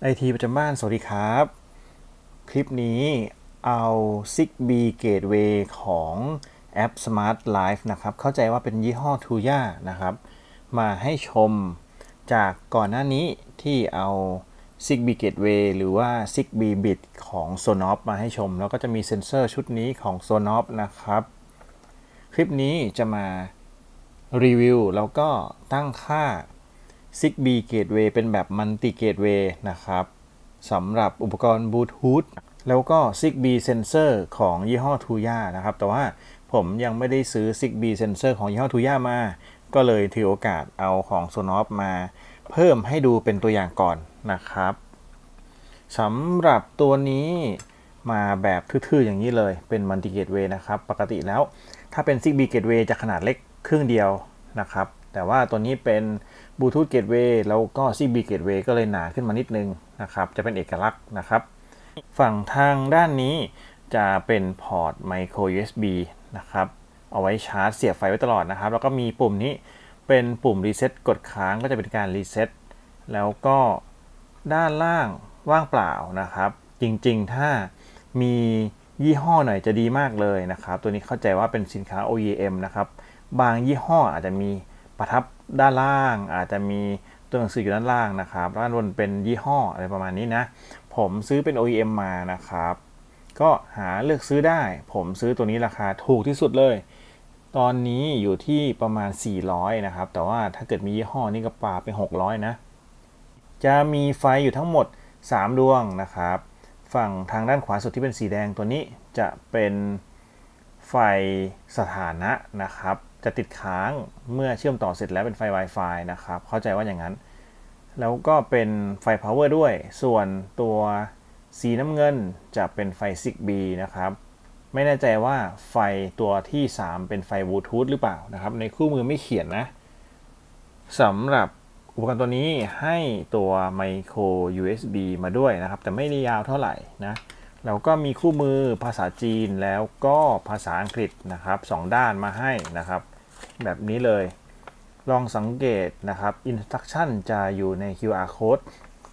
ไอทีประจำบ้านสวัสดีครับคลิปนี้เอา Zigbee Gateway ของแอป Smart Life นะครับเข้าใจว่าเป็นยี่ห้อ Tuya นะครับมาให้ชมจากก่อนหน้านี้ที่เอา Zigbee Gateway หรือว่า Zigbee Bit ของ Sonos มาให้ชมแล้วก็จะมีเซ็นเซอร์ชุดนี้ของ Sonos นะครับคลิปนี้จะมารีวิวแล้วก็ตั้งค่า Zigbee Gateway เป็นแบบ Multi Gateway นะครับสำหรับอุปกรณ์บลูทูธแล้วก็ Zigbee Sensor ของยี่ห้อ Tuya นะครับแต่ว่าผมยังไม่ได้ซื้อ Zigbee Sensor ของยี่ห้อ Tuya มาก็เลยถือโอกาสเอาของ Sonos มาเพิ่มให้ดูเป็นตัวอย่างก่อนนะครับสำหรับตัวนี้มาแบบทื่อๆอย่างนี้เลยเป็น Multi Gateway นะครับปกติแล้วถ้าเป็น Zigbee Gateway จะขนาดเล็กครึ่งเดียวนะครับแต่ว่าตัวนี้เป็น Bluetooth Gateway แล้วก็ Zigbee Gateway ก็เลยหนาขึ้นมานิดนึงนะครับจะเป็นเอกลักษณ์นะครับฝั่งทางด้านนี้จะเป็นพอร์ต Micro USB นะครับเอาไว้ชาร์จเสียบไฟไว้ตลอดนะครับแล้วก็มีปุ่มนี้เป็นปุ่มรีเซ็ตกดค้างก็จะเป็นการรีเซ็ตแล้วก็ด้านล่างว่างเปล่านะครับจริงๆถ้ามียี่ห้อหน่อยจะดีมากเลยนะครับตัวนี้เข้าใจว่าเป็นสินค้า OEM นะครับบางยี่ห้ออาจจะมีประทับด้านล่างอาจจะมีตัวหนังสืออยู่ด้านล่างนะครับด้านบนเป็นยี่ห้ออะไรประมาณนี้นะผมซื้อเป็น OEM มานะครับก็หาเลือกซื้อได้ผมซื้อตัวนี้ราคาถูกที่สุดเลยตอนนี้อยู่ที่ประมาณ400นะครับแต่ว่าถ้าเกิดมียี่ห้อนี้ก็ปาไป600นะจะมีไฟอยู่ทั้งหมด3ดวงนะครับฝั่งทางด้านขวาสุดที่เป็นสีแดงตัวนี้จะเป็นไฟสถานะนะครับจะติดค้างเมื่อเชื่อมต่อเสร็จแล้วเป็นไฟ Wi-Fi นะครับเข้าใจว่าอย่างนั้นแล้วก็เป็นไฟ Power ด้วยส่วนตัวสีน้ำเงินจะเป็นไฟ Zigbee นะครับไม่แน่ใจว่าไฟตัวที่3เป็นไฟบลูทูธหรือเปล่านะครับในคู่มือไม่เขียนนะสำหรับอุปกรณ์ตัวนี้ให้ตัว Micro USB มาด้วยนะครับแต่ไม่ได้ยาวเท่าไหร่นะแล้วก็มีคู่มือภาษาจีนแล้วก็ภาษาอังกฤษนะครับ2ด้านมาให้นะครับแบบนี้เลยลองสังเกตนะครับ Instruction จะอยู่ใน QR Code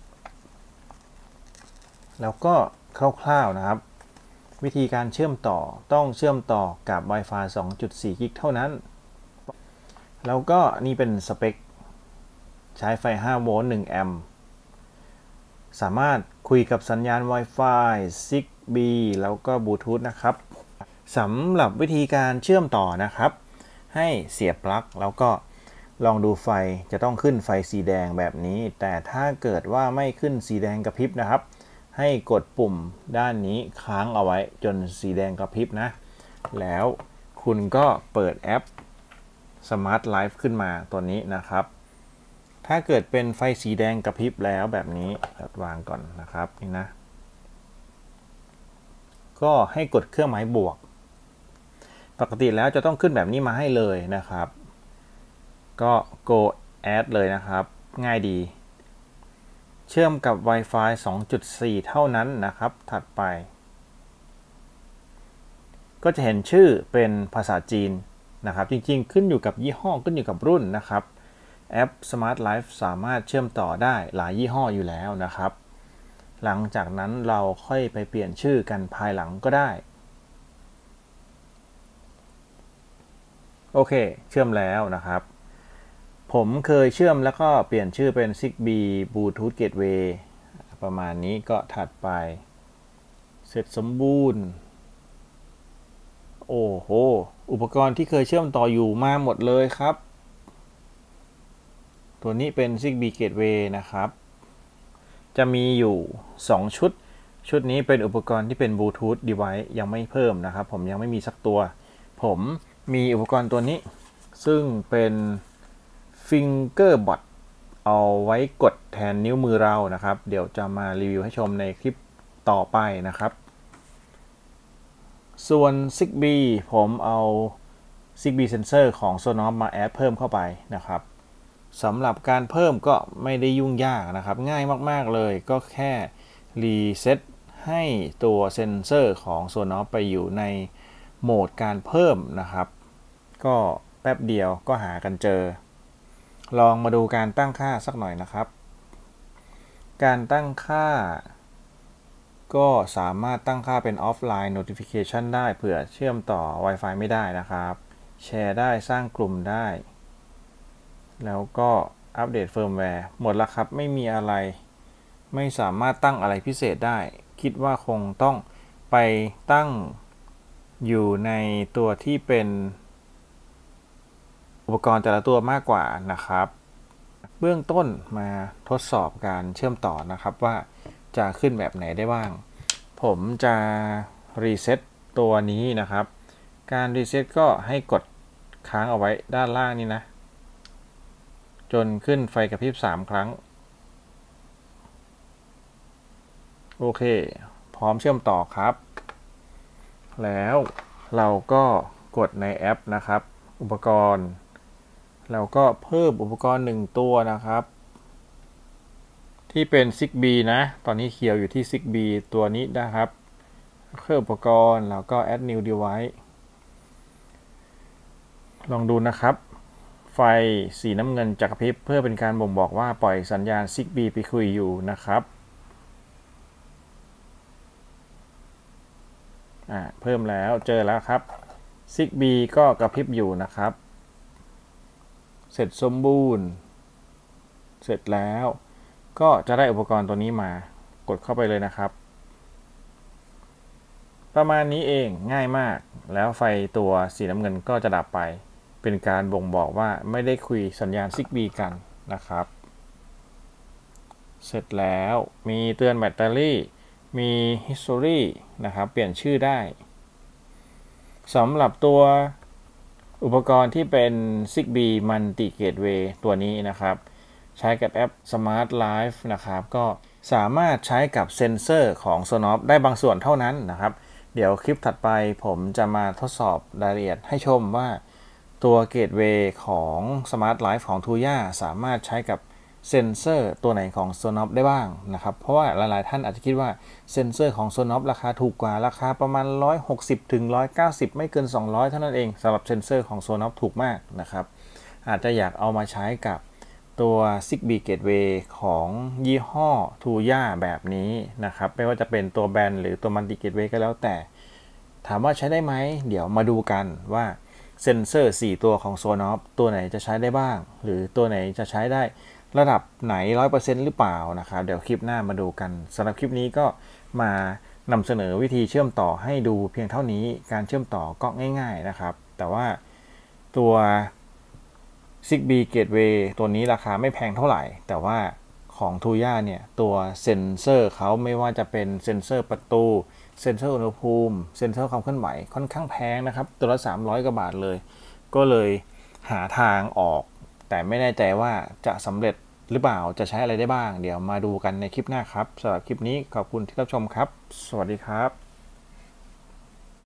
แล้วก็คร่าวๆนะครับวิธีการเชื่อมต่อต้องเชื่อมต่อกับ Wi-Fi 2.4 กิกเท่านั้นแล้วก็นี่เป็นสเปคใช้ไฟ5โวลต์1แอมป์สามารถคุยกับสัญญาณ Wi-Fi Zigbee แล้วก็บลูทูธนะครับสำหรับวิธีการเชื่อมต่อนะครับให้เสียบปลั๊กแล้วก็ลองดูไฟจะต้องขึ้นไฟสีแดงแบบนี้แต่ถ้าเกิดว่าไม่ขึ้นสีแดงกระพริบนะครับให้กดปุ่มด้านนี้ค้างเอาไว้จนสีแดงกระพริบนะแล้วคุณก็เปิดแอป Smart Life ขึ้นมาตัวนี้นะครับถ้าเกิดเป็นไฟสีแดงกระพริบแล้วแบบนี้วางก่อนนะครับนี่นะก็ให้กดเครื่องหมายบวกปกติแล้วจะต้องขึ้นแบบนี้มาให้เลยนะครับก็ go add เลยนะครับง่ายดีเชื่อมกับ Wi-Fi 2.4 เท่านั้นนะครับถัดไปก็จะเห็นชื่อเป็นภาษาจีนนะครับจริงๆขึ้นอยู่กับยี่ห้อขึ้นอยู่กับรุ่นนะครับแอป Smart Life สามารถเชื่อมต่อได้หลายยี่ห้ออยู่แล้วนะครับหลังจากนั้นเราค่อยไปเปลี่ยนชื่อกันภายหลังก็ได้โอเคเชื่อมแล้วนะครับผมเคยเชื่อมแล้วก็เปลี่ยนชื่อเป็น Zigbee Bluetooth Gateway ประมาณนี้ก็ถัดไปเสร็จสมบูรณ์โอ้โหอุปกรณ์ที่เคยเชื่อมต่ออยู่มาหมดเลยครับตัวนี้เป็น Zigbee Gateway นะครับจะมีอยู่2ชุดนี้เป็นอุปกรณ์ที่เป็น Bluetooth device ยังไม่เพิ่มนะครับผมยังไม่มีสักตัวผมมีอุปกรณ์ตัวนี้ซึ่งเป็น Fingerbot เอาไว้กดแทนนิ้วมือเรานะครับเดี๋ยวจะมารีวิวให้ชมในคลิปต่อไปนะครับส่วน Zigbee ผมเอา Zigbee Sensor ของ Sonos มาแอดเพิ่มเข้าไปนะครับสำหรับการเพิ่มก็ไม่ได้ยุ่งยากนะครับง่ายมากๆเลยก็แค่รีเซ็ตให้ตัวเซนเซอร์ของ Sonos ไปอยู่ในโหมดการเพิ่มนะครับก็แป๊บเดียวก็หากันเจอลองมาดูการตั้งค่าสักหน่อยนะครับการตั้งค่าก็สามารถตั้งค่าเป็น offline notification ได้เผื่อเชื่อมต่อ Wi-Fi ไม่ได้นะครับแชร์ได้สร้างกลุ่มได้แล้วก็อัปเดตเฟิร์มแวร์หมดแล้วครับไม่มีอะไรไม่สามารถตั้งอะไรพิเศษได้คิดว่าคงต้องไปตั้งอยู่ในตัวที่เป็นอุปกรณ์แต่ละตัวมากกว่านะครับเบื้องต้นมาทดสอบการเชื่อมต่อนะครับว่าจะขึ้นแบบไหนได้บ้างผมจะรีเซ็ตตัวนี้นะครับการรีเซ็ตก็ให้กดค้างเอาไว้ด้านล่างนี่นะจนขึ้นไฟกระพริบ3 ครั้งโอเคพร้อมเชื่อมต่อครับแล้วเราก็กดในแอปนะครับอุปกรณ์เราก็เพิ่มอุปกรณ์1ตัวนะครับที่เป็น Zigbee นะตอนนี้เขียวอยู่ที่ Zigbee ตัวนี้นะครับเพิ่มอุปกรณ์แล้วก็ add new device ลองดูนะครับไฟสีน้ำเงินจะกระพริบเพื่อเป็นการบ่งบอกว่าปล่อยสัญญาณ Zigbee ไปคุยอยู่นะครับเพิ่มแล้วเจอแล้วครับ Zigbee ก็กระพริบอยู่นะครับเสร็จสมบูรณ์เสร็จแล้วก็จะได้อุปกรณ์ตัวนี้มากดเข้าไปเลยนะครับประมาณนี้เองง่ายมากแล้วไฟตัวสีน้ำเงินก็จะดับไปเป็นการบ่งบอกว่าไม่ได้คุยสัญญาณ Zigbee กันนะครับเสร็จแล้วมีเตือนแบตเตอรี่มี history นะครับเปลี่ยนชื่อได้สำหรับตัวอุปกรณ์ที่เป็น Zigbee Multi Gateway ตัวนี้นะครับใช้กับแอป Smart Life นะครับก็สามารถใช้กับเซ็นเซอร์ของ Sonos ได้บางส่วนเท่านั้นนะครับเดี๋ยวคลิปถัดไปผมจะมาทดสอบรายละเอียดให้ชมว่าตัว Gateway ของ Smart Life ของ Tuya สามารถใช้กับเซ็นเซอร์ตัวไหนของ Sonos ได้บ้างนะครับเพราะว่าหลายๆท่านอาจจะคิดว่าเซ็นเซอร์ของ Sonos ราคาถูกกว่าราคาประมาณ160ถึง190ไม่เกิน200เท่านั้นเองสำหรับเซ็นเซอร์ของ Sonos ถูกมากนะครับอาจจะอยากเอามาใช้กับตัว Zigbee Gateway ของยี่ห้อ Tuya แบบนี้นะครับไม่ว่าจะเป็นตัวแบนหรือตัว Multi Gateway ก็แล้วแต่ถามว่าใช้ได้ไหมเดี๋ยวมาดูกันว่าเซ็นเซอร์4ตัวของ Sonos ตัวไหนจะใช้ได้บ้างหรือตัวไหนจะใช้ได้ระดับไหน 100% หรือเปล่านะครับเดี๋ยวคลิปหน้ามาดูกันสำหรับคลิปนี้ก็มานำเสนอวิธีเชื่อมต่อให้ดูเพียงเท่านี้การเชื่อมต่อก็ง่ายๆนะครับแต่ว่าตัว Zigbee Gateway ตัวนี้ราคาไม่แพงเท่าไหร่แต่ว่าของ Tuya เนี่ยตัวเซ็นเซอร์เขาไม่ว่าจะเป็นเซ็นเซอร์ประตูเซ็นเซอร์อุณหภูมิเซ็นเซอร์ความเคลื่อนไหวค่อนข้างแพงนะครับตัวละ300 กว่าบาทเลยก็เลยหาทางออกแต่ไม่แน่ใจว่าจะสำเร็จหรือเปล่าจะใช้อะไรได้บ้างเดี๋ยวมาดูกันในคลิปหน้าครับสำหรับคลิปนี้ขอบคุณที่รับชมครับสวัสดีครับ